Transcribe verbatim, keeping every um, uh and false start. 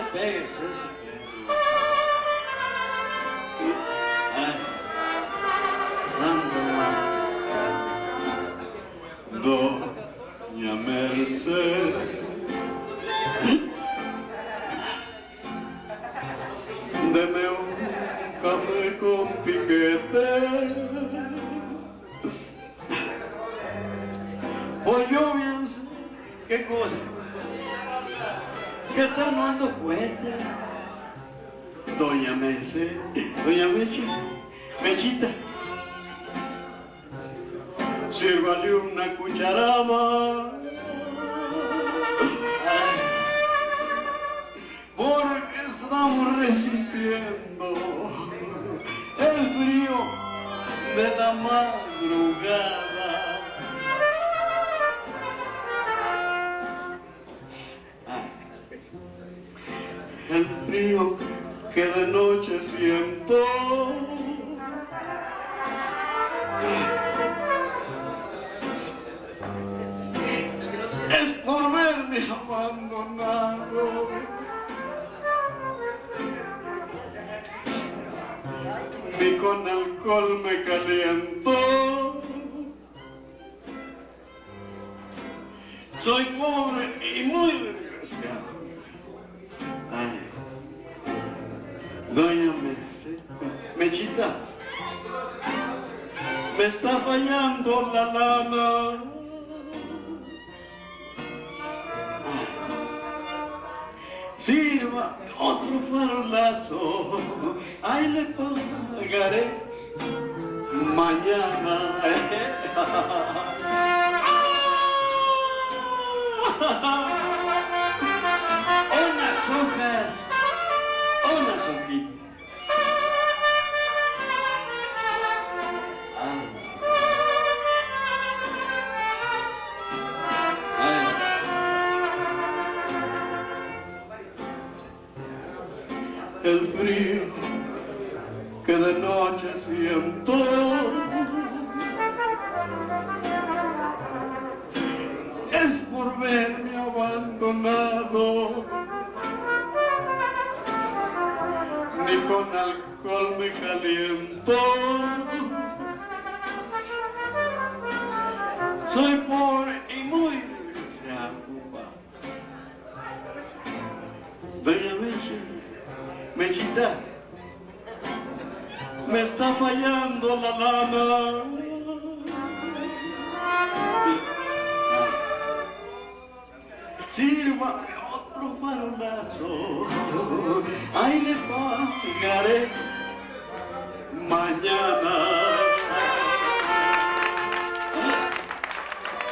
pegues eso. Ay, Santa Madre. Doña Mercedes, deme un café con piquete. Pues yo bien sé qué cosa, que está no ando cuenta. Doña Mercedes, doña Mechi, Mechita, sírvale una cucharada. Ay, porque estamos resistiendo el frío de la madrugada. Ay, el frío que de noche siento. Es por verme abandonado. Ni con alcohol me caliento. Soy pobre y muy desgraciado. Ay, doña Mercedes, Mechita, me está fallando la lana. Sirva otro farolazo, ahí le pagaré mañana. Unas hojas, unas hojitas. El frío que de noche siento es por verme abandonado. Ni con alcohol me caliento. Soy pobre y muy desgraciado. Doña Mechi, Mechita, me está fallando la lana. Sírvame otro farolazo, ahí le pagaré mañana.